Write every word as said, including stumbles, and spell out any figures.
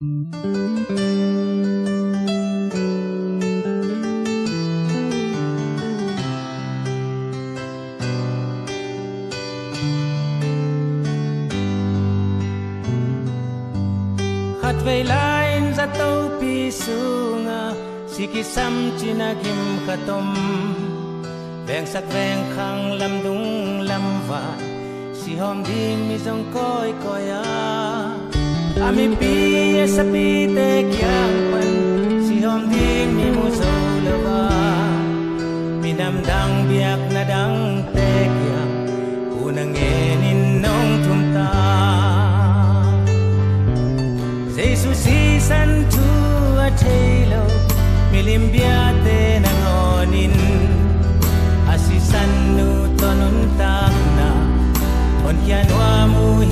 Hat vei lain za tau pi sunga sikisam chinagim katom veng sak veng khang lam dung lam va si hom ding mi jong koi koya ami pi sa pi te kyang pan si hom ding mi mu so lova minam dang biak na dang te kyang unang enin nong thum ta Jesus season to a talo milim biate nangonin asisan nu tonun tak na on kian wa mu